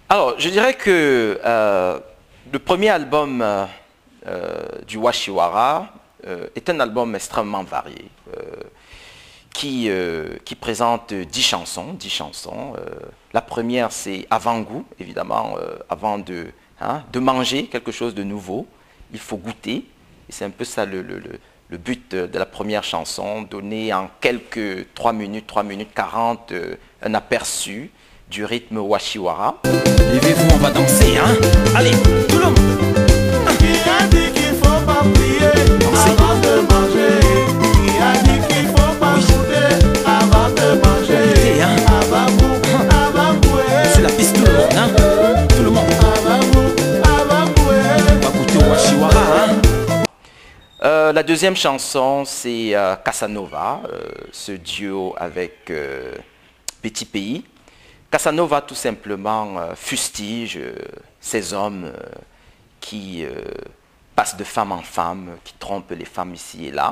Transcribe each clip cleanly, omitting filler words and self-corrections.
Alors, je dirais que le premier album du Washiwara est un album extrêmement varié qui présente 10 chansons. La première, c'est avant-goût, évidemment, avant de manger quelque chose de nouveau. Il faut goûter. Et c'est un peu ça le but de la première chanson, donner en quelques 3 minutes 40, un aperçu du rythme Washiwara. Levez-vous, on va danser, hein? Allez, tout le monde! Qui a dit qu'il faut pas prier avant de manger? Qui a dit qu'il faut pas goûter avant de manger? Goûter, hein? Avant bouer. C'est la piste, tout le monde, hein? Tout le monde. Avant bouer. On va goûter au Washiwara, hein? La deuxième chanson, c'est Casanova, ce duo avec Petit Pays. Casanova, tout simplement, fustige ces hommes qui passent de femme en femme, qui trompent les femmes ici et là.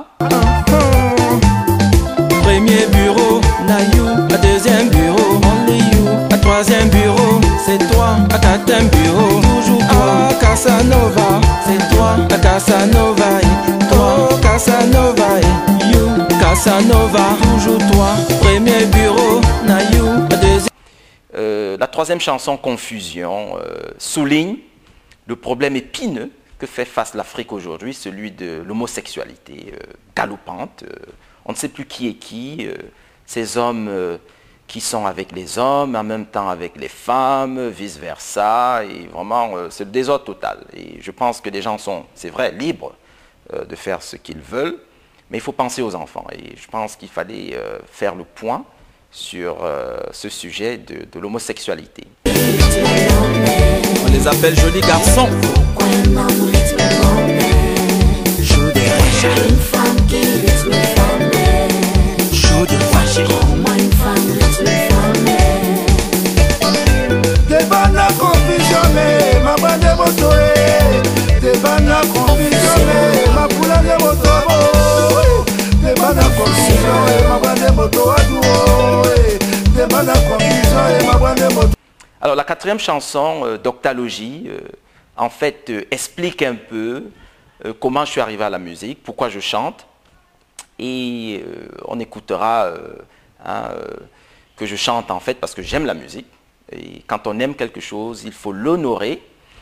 Premier bureau, Nayou. À deuxième bureau, Only You. À troisième bureau, c'est toi. À quatrième bureau, toujours toi. Casanova, c'est toi. À Casanova, toi. Casanova, you. Casanova, toujours toi. Premier bureau, Nayou. À deuxième. La troisième chanson, Confusion, souligne le problème épineux que fait face l'Afrique aujourd'hui, celui de l'homosexualité galopante. On ne sait plus qui est qui, ces hommes qui sont avec les hommes, en même temps avec les femmes, vice-versa, et vraiment c'est le désordre total. Et je pense que les gens sont, c'est vrai, libres de faire ce qu'ils veulent, mais il faut penser aux enfants. Et je pense qu'il fallait faire le point sur ce sujet de l'homosexualité. On les appelle jolis garçons. Alors la quatrième chanson, Doctalogie, en fait explique un peu comment je suis arrivé à la musique, pourquoi je chante, et on écoutera que je chante en fait parce que j'aime la musique, et quand on aime quelque chose, il faut l'honorer,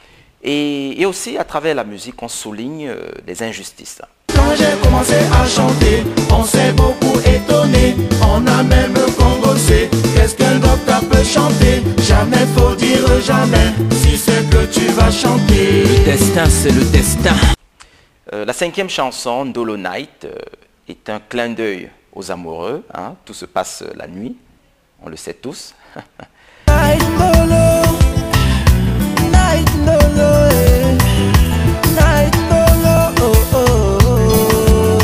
et aussi à travers la musique, on souligne les injustices. Quand j'ai commencé à chanter, on s'est beaucoup étonné, on a même congossé. Qu'est-ce qu'un docteur peut chanter? Jamais faut dire jamais, si c'est que tu vas chanter. Le destin, c'est le destin. La cinquième chanson, Ndolo Night, est un clin d'œil aux amoureux. Tout se passe la nuit, on le sait tous. Night Ndolo, Night Ndolo, Night Ndolo, oh, oh,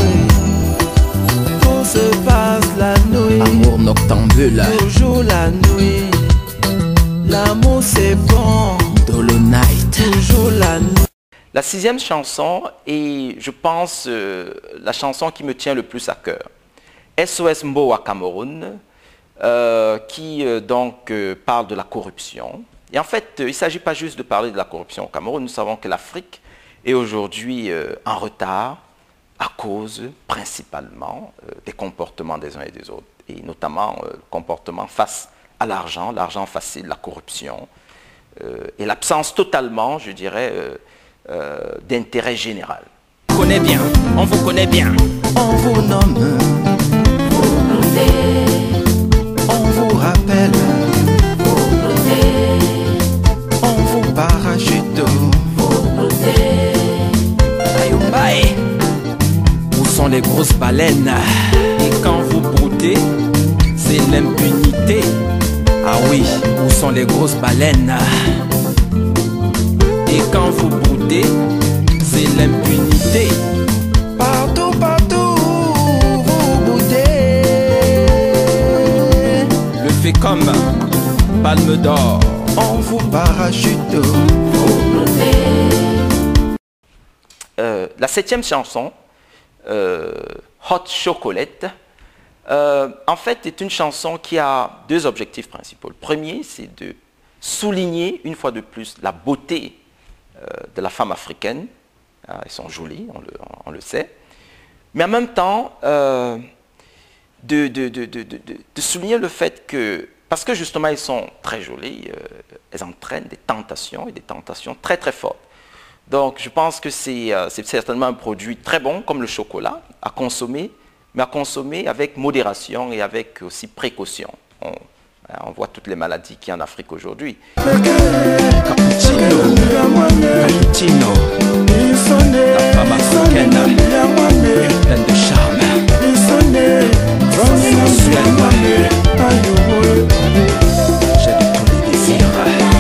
oh. Tout se passe la nuit. Amour noctambule. Toujours la nuit. L'amour c'est bon. Ndolo Night. Toujours la nuit. La sixième chanson est, je pense, la chanson qui me tient le plus à cœur. SOS Mboa Cameroun, qui donc parle de la corruption. Et en fait, il ne s'agit pas juste de parler de la corruption au Cameroun. Nous savons que l'Afrique est aujourd'hui en retard à cause principalement des comportements des uns et des autres. Et notamment le comportement face à l'argent facile, la corruption, et l'absence totalement, je dirais, d'intérêt général. On vous connaît bien, on vous connaît bien. On vous nomme, on vous rappelle, on vous parachute. Aïe, où sont les grosses baleines? Et quand vous broutez, c'est l'impunité. Ah oui, où sont les grosses baleines? Et quand vous broutez, c'est l'impunité. Partout, partout, vous broutez. Le fait comme Palme d'Or. On vous parachute. La septième chanson, Hot Chocolate, en fait est une chanson qui a deux objectifs principaux. Le premier, c'est de souligner une fois de plus la beauté de la femme africaine. Elles sont jolies, on le sait. Mais en même temps, de souligner le fait que, parce que justement elles sont très jolies, elles entraînent des tentations et des tentations très très fortes. Donc je pense que c'est certainement un produit très bon comme le chocolat à consommer, mais à consommer avec modération et avec aussi précaution. On voit toutes les maladies qu'il y a en Afrique aujourd'hui. Cappuccino, cappuccino, la femme africaine, pleine de charme, sensuelle. J'ai de tous les désirs.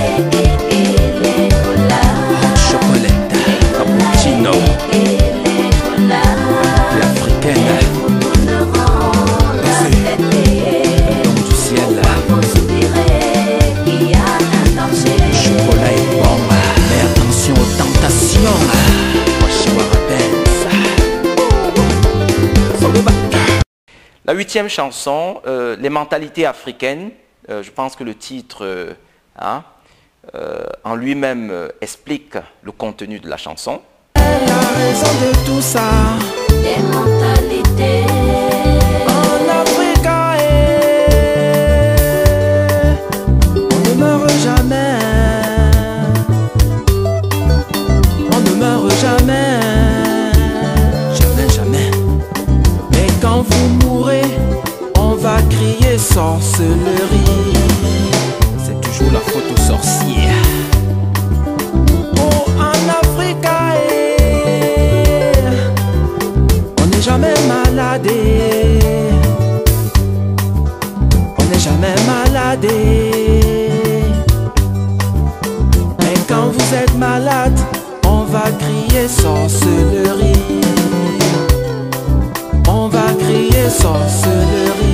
Chocolate, cappuccino, la africaine. La 8e chanson, les mentalités africaines. Je pense que le titre en lui-même explique le contenu de la chanson. La raison de tout ça, les mentalités en Afrique, on ne meurt jamais, on ne meurt jamais, jamais, jamais. Mais quand vous mourrez, on va crier sorcellerie. C'est toujours la faute aux sorciers. Oh, en Afrique, on n'est jamais maladé. On n'est jamais maladé. Mais quand vous êtes malade, on va crier sorcellerie. On va crier sorcellerie.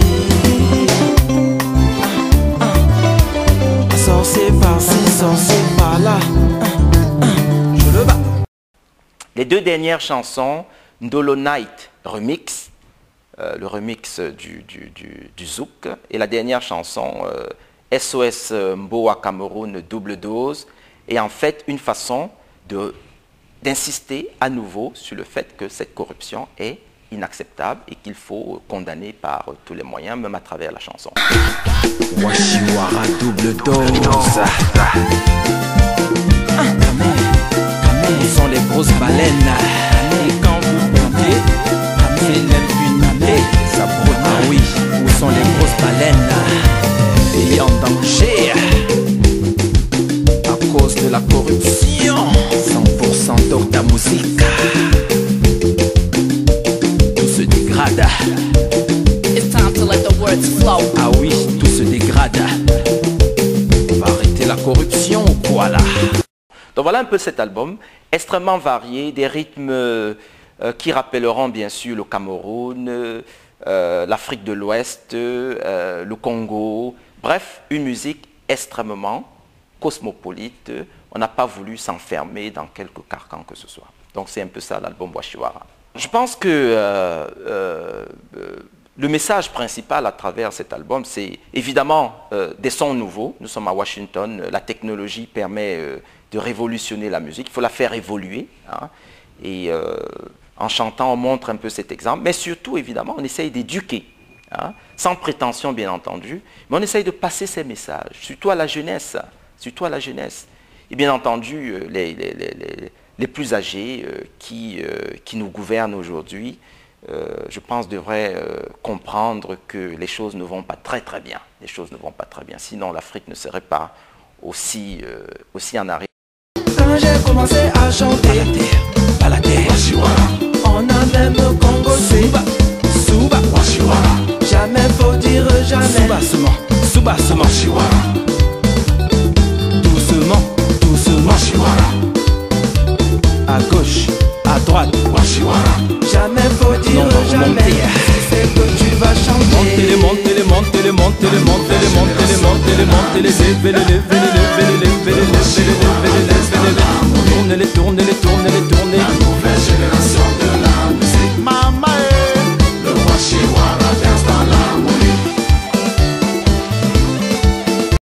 Sorcier par-ci, sorcier par-là. Je le bats. Les deux dernières chansons, Ndolo Night Remix, le remix du Zouk, et la dernière chanson, SOS Mboa Cameroun Double Dose, est en fait une façon d'insister à nouveau sur le fait que cette corruption est inacceptable et qu'il faut condamner par tous les moyens, même à travers la chanson. Washiwara double dose. Ils sont les grosses baleines. Et quand vous plantez, c'est l'impunité. Ça brûle. Ah oui, où sont les grosses baleines? Et en danger à cause de la corruption. 100% d'Octa Musique. Tout se dégrade. It's time to let the words flow. Ah oui, tout se dégrade. On va arrêter la corruption ou quoi là? Donc voilà un peu cet album, extrêmement varié, des rythmes qui rappelleront bien sûr le Cameroun, l'Afrique de l'Ouest, le Congo. Bref, une musique extrêmement cosmopolite. On n'a pas voulu s'enfermer dans quelque carcan que ce soit. Donc c'est un peu ça l'album Washiwara. Je pense que le message principal à travers cet album, c'est évidemment des sons nouveaux. Nous sommes à Washington, la technologie permet de révolutionner la musique, il faut la faire évoluer. Hein, et en chantant, on montre un peu cet exemple. Mais surtout, évidemment, on essaye d'éduquer, hein, sans prétention bien entendu, mais on essaye de passer ces messages, surtout à la jeunesse. Surtout à la jeunesse. Et bien entendu, les plus âgés qui nous gouvernent aujourd'hui, je pense, devraient comprendre que les choses ne vont pas très très bien. Les choses ne vont pas très bien. Sinon, l'Afrique ne serait pas aussi en arrière. Quand j'ai commencé à chanter, balader, on a même congosé, Souba, jamais faut dire jamais, Soubassement, doucement, à gauche, à droite, jamais faut dire jamais, c'est que tu vas chanter. Montez-les,